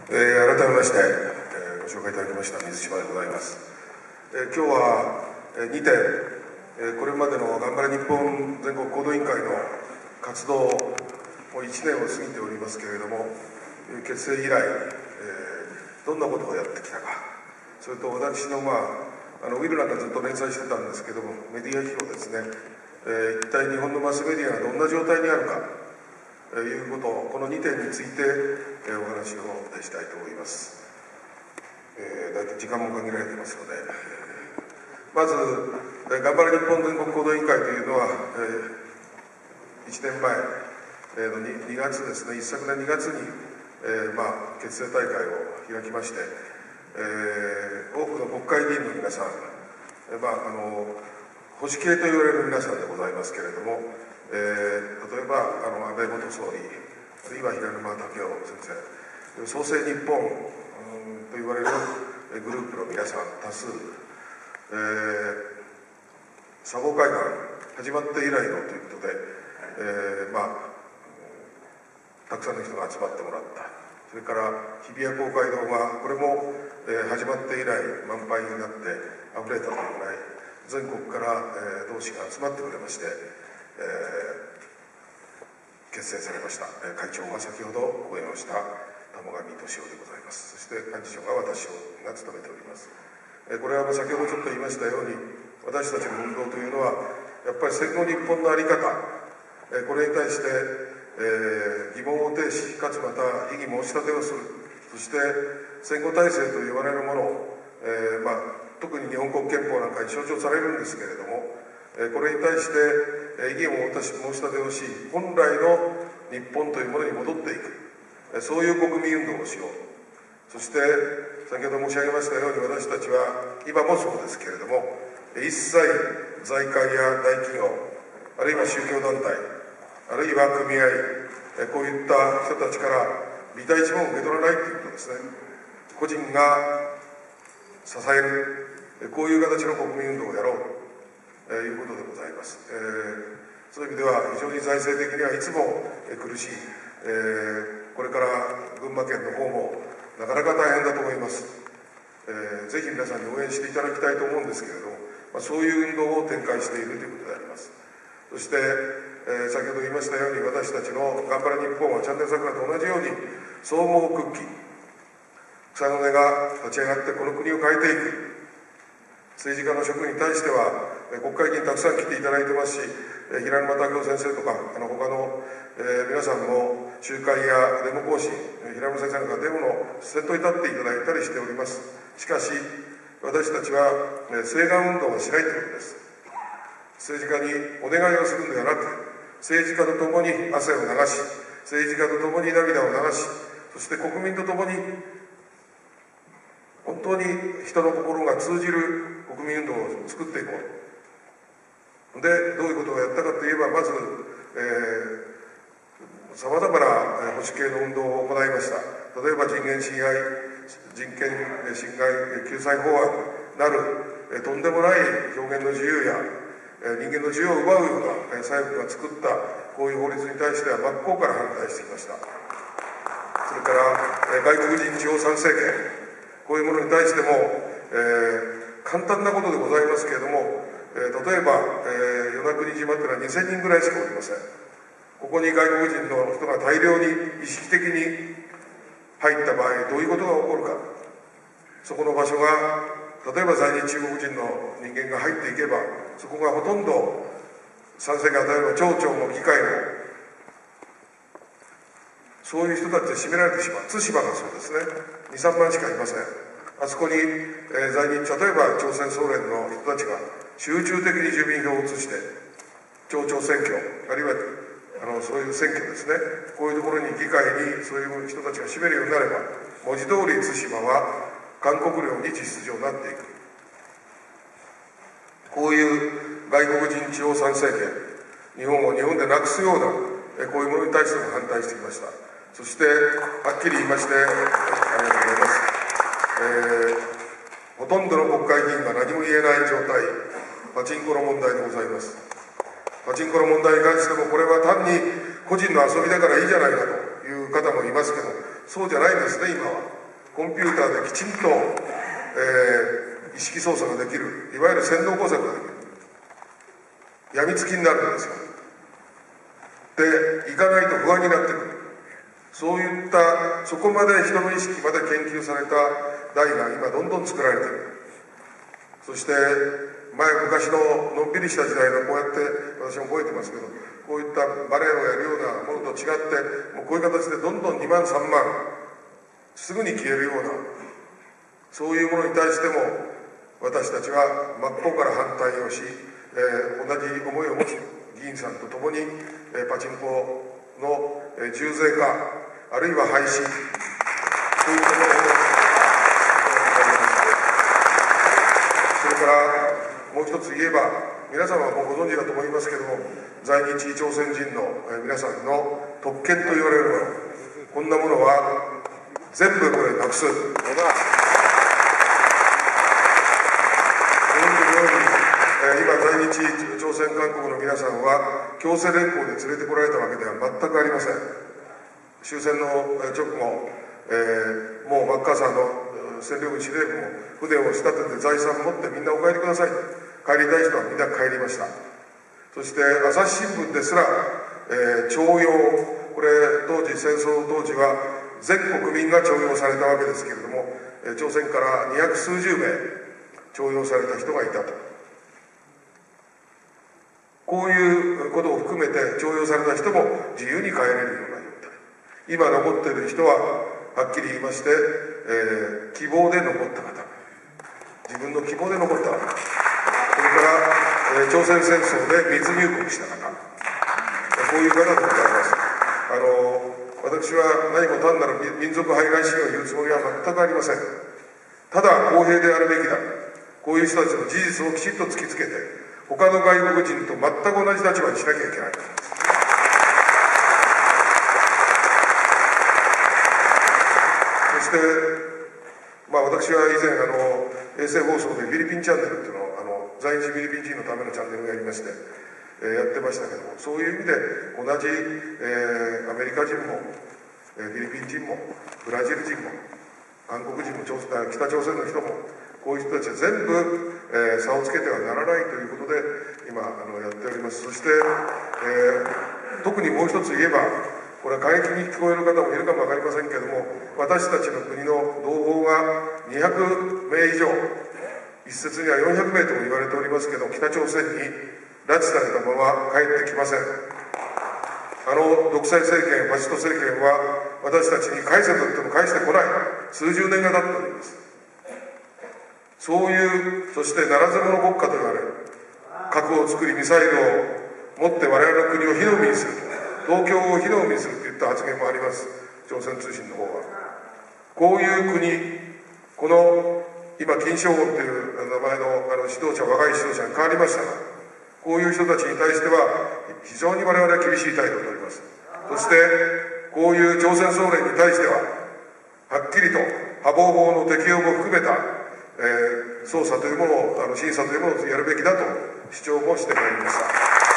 改めまして、ご紹介いただきました水島でございます。今日は、2点、これまでの頑張れ日本全国行動委員会の活動もう1年を過ぎておりますけれども、結成以来、どんなことをやってきたか、それと私のウィルなんかずっと連載してたんですけども、メディア費をですね、一体日本のマスメディアがどんな状態にあるかいうことを、この2点について、お話をしたいと思います。大体時間も限られてますので、まず、頑張れ日本全国行動委員会というのは、1年前の 2月ですね、一昨年2月に、結成大会を開きまして、多くの国会議員の皆さん、保守系と言われる皆さんでございますけれども、例えば安倍元総理、あるいは平沼赳夫先生、創生日本と言われるグループの皆さん多数、砂防会館始まって以来のということで、たくさんの人が集まってもらった。それから日比谷公会堂がこれも、始まって以来満杯になってあふれたというぐらい全国から、同志が集まってくれまして、結成されました。会長が先ほど講演をした玉上俊夫でございます。そして幹事長が私が務めております。これは先ほどちょっと言いましたように、私たちの運動というのはやっぱり戦後日本の在り方、これに対して、疑問を呈し、かつまた異議申し立てをする。そして戦後体制と言われるものを、特に日本国憲法なんかに象徴されるんですけれども、これに対して異議を申し立てをし、本来の日本というものに戻っていく、そういう国民運動をしよう。そして先ほど申し上げましたように、私たちは今もそうですけれども、一切財界や大企業、あるいは宗教団体、あるいは組合、こういった人たちから利他一文を受け取らないということですね。個人が支える、こういう形の国民運動をやろうということでございます。そういう意味では非常に財政的にはいつも苦しい、これから群馬県の方もなかなか大変だと思います。ぜひ皆さんに応援していただきたいと思うんですけれども、そういう運動を展開しているということであります。そして、先ほど言いましたように、私たちの頑張れ日本はチャンネル桜と同じように総合復帰、草の根が立ち上がってこの国を変えていく。政治家の職員に対しては国会議員たくさん来ていただいてますし、平沼赳夫先生とか他の、皆さんも集会やデモ行進、平沼先生なんかデモの先頭に立っていただいたりしております。しかし私たちは請願運動をしないということです。政治家にお願いをするのではなく、政治家と共に汗を流し、政治家と共に涙を流し、そして国民と共に本当に人の心が通じる国民運動を作っていこう。で、どういうことをやったかといえば、まずさまざまな保守系の運動を行いました。例えば人権侵害、人権侵害救済法案なるとんでもない表現の自由や人間の自由を奪うような左翼が作ったこういう法律に対しては真っ向から反対してきました。それから外国人地方参政権、こういうものに対しても、簡単なことでございますけれども、例えば、与那国島というのは2000人ぐらいしかおりません。ここに外国人の人が大量に意識的に入った場合、どういうことが起こるか。そこの場所が、例えば在日中国人の人間が入っていけば、そこがほとんど参政権、例えば町長も議会も、そういう人たちで占められてしまう。対馬がそうですね。2、3万しかいません。あそこに、在日、例えば朝鮮総連の人たちが集中的に住民票を移して、町長選挙、あるいはそういう選挙ですね。こういうところに議会にそういう人たちが占めるようになれば、文字通り対馬は韓国領に実質上なっていく。こういう外国人地方参政権、日本を日本でなくすような、こういうものに対しても反対してきました。そして、はっきり言いまして、ありがとうございます。ほとんどの国会議員が何も言えない状態、パチンコの問題でございます。パチンコの問題に関しても、これは単に個人の遊びだからいいじゃないかという方もいますけど、そうじゃないんですね、今は。 コンピューターできちんと、意識操作ができる、いわゆる洗脳工作ができる、やみつきになるんですよ。で、行かないと不安になってくる。そういった、そこまで人の意識まで研究された台が今どんどん作られている。そして昔ののんびりした時代のこうやって私も覚えてますけど、こういったバレエをやるようなものと違って、もうこういう形でどんどん2万3万すぐに消えるような、そういうものに対しても私たちは真っ向から反対をし、同じ思いを持つ議員さんと共に、パチンコの重税化、あるいは廃止、そういうことをそれからもう一つ言えば、皆様はもうご存知だと思いますけども、在日朝鮮人の皆さんの特権と言われるもの、こんなものは全部これなくす。ご存知のように、今在日朝鮮韓国の皆さんは強制連行で連れてこられたわけでは全くありません。終戦の直後、もうマッカーサーの占領軍司令部も船を仕立てて財産を持ってみんなお帰りください、帰りたい人はみんな帰りました。そして朝日新聞ですら、徴用、これ当時戦争当時は全国民が徴用されたわけですけれども、朝鮮から200数十名徴用された人がいたと。こういうことを含めて徴用された人も自由に帰れるような状態。今残っている人ははっきり言いまして、希望で残った方、自分の希望で残った方、それから、朝鮮戦争で密入国した方、こういう方でございます。私は何も単なる民族排外主義を言うつもりは全くありません。ただ公平であるべきだ、こういう人たちの事実をきちんと突きつけて、他の外国人と全く同じ立場にしなきゃいけない。そして、私は以前衛星放送でフィリピンチャンネルっていうのを在日フィリピン人のためのチャンネルをやりまして、やってましたけども、そういう意味で同じ、アメリカ人も、フィリピン人もブラジル人も韓国人も北朝鮮の人も、こういう人たちは全部、差をつけてはならないということで今やっております。そして、特にもう一つ言えば、これは過激に聞こえる方もいるかも分かりませんけれども、私たちの国の同胞が200名以上、一説には400名とも言われておりますけど、北朝鮮に拉致されたまま帰ってきません。独裁政権、ファシスト政権は私たちに返せと言っても返してこない、数十年が経っております。そういう、そしてならず者国家と言われる、核を作りミサイルを持って我々の国を火の海にする、東京を火の海にするといった発言もあります、朝鮮通信の方は。こういう国、この今金正恩という名前の指導者、若い指導者に変わりましたが、こういう人たちに対しては非常に我々は厳しい態度をとります。そしてこういう朝鮮総連に対してははっきりと破防法の適用も含めた、捜査というものを審査というものをやるべきだと主張もしてまいりました。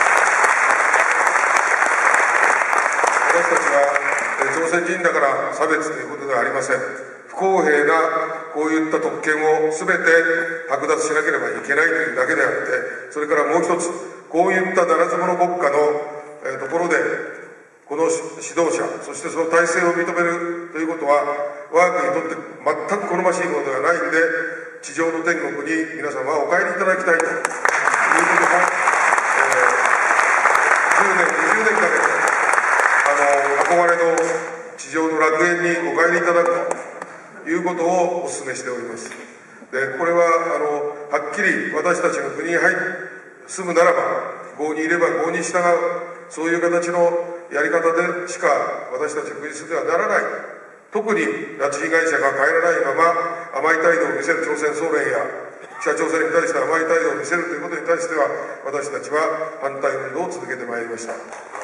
私たちは、朝鮮人だから差別ということではありません。不公平なこういった特権を全て剥奪しなければいけないというだけであって、それからもう一つ、こういったならず者国家の、ところでこの指導者、そしてその体制を認めるということは我が国にとって全く好ましいものではないんで、地上の天国に皆様はお帰りいただきたいということも、10年20年かけて憧れの地上の楽園にお帰りいただくということをお勧めしております。でこれははっきり私たちの国に住むならば郷にいれば郷に従う、そういう形のやり方でしか私たちの国に住んではならない。特に拉致被害者が帰らないまま甘い態度を見せる朝鮮総連や北朝鮮に対して甘い態度を見せるということに対しては、私たちは反対運動を続けてまいりました。そ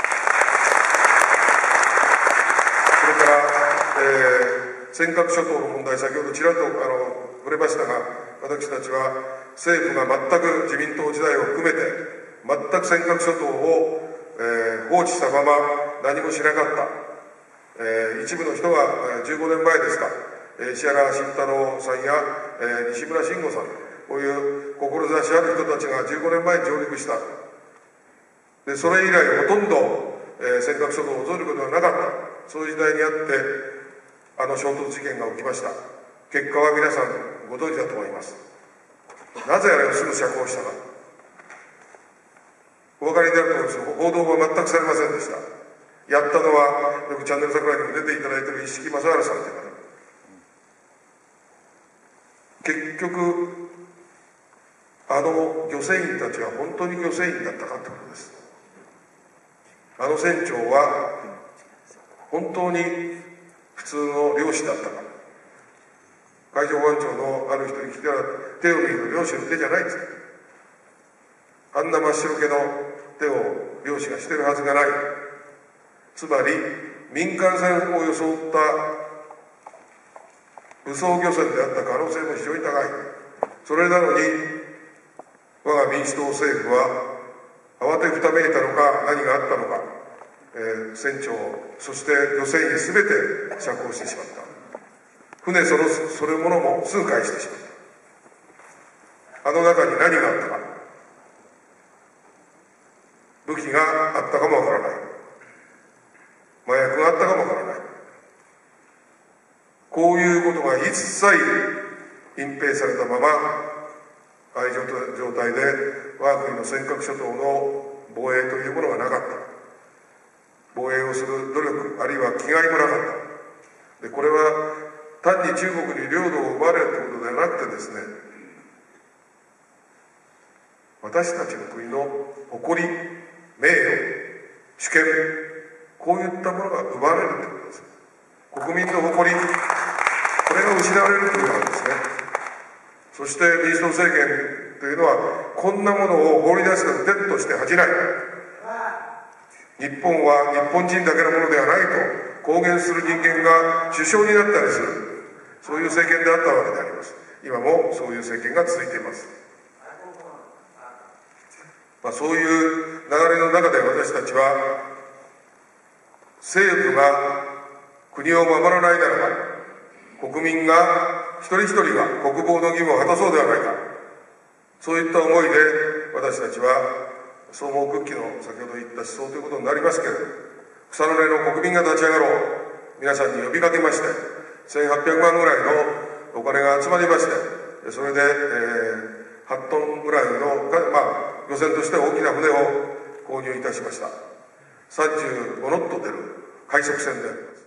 れから、尖閣諸島の問題、先ほどちらっと触れましたが、私たちは政府が全く自民党時代を含めて全く尖閣諸島を、放置したまま何もしなかった、一部の人は15年前ですか、 石原慎太郎さんや、西村慎吾さん、こういう志ある人たちが15年前に上陸した。でそれ以来ほとんど、尖閣諸島を襲ることはなかった、そういう時代にあって衝突事件が起きました。結果は皆さんご存知だと思います。なぜあれをすぐ釈放したか、お分かりになると思います。報道は全くされませんでした。やったのはよくチャンネル桜にも出ていただいている一色正治さんという方。結局漁船員たちは本当に漁船員だったかってことです。船長は本当に普通の漁師だったか。海上保安庁のある人に聞いたら、手を見ると漁師の手じゃないです。あんな真っ白けの手を漁師がしてるはずがない。つまり民間船を装った武装漁船であった可能性も非常に高い。それなのに我が民主党政府は慌てふためいたのか何があったのか、船長そして漁船員すべて釈放してしまった。船それものもすぐ返してしまった。中に何があったか、武器があったかもわからない、麻薬があったかもわからない。こういうことが一切隠蔽されたまま、ああいう状態で我が国の尖閣諸島の防衛というものがなかった。防衛をする努力、あるいは気概もなかった。でこれは単に中国に領土を奪われるということではなくてですね、私たちの国の誇り、名誉、主権、こういったものが奪われるということです。国民の誇り、これが失われるということなんですね。そして民主党政権というのはこんなものを放り出すのを徹として恥じない。日本は日本人だけのものではないと公言する人間が首相になったりする、そういう政権であったわけであります。今もそういう政権が続いています。そういう流れの中で私たちは、政府が国を守らないならば国民が一人一人が国防の義務を果たそうではないか、そういった思いで私たちは総合屈起の先ほど言った思想ということになりますけれど、草の根の国民が立ち上がろう、皆さんに呼びかけまして、1800万ぐらいのお金が集まりまして、それで、8トンぐらいの、漁船として大きな船を購入いたしました。35ノット出る快速船であります。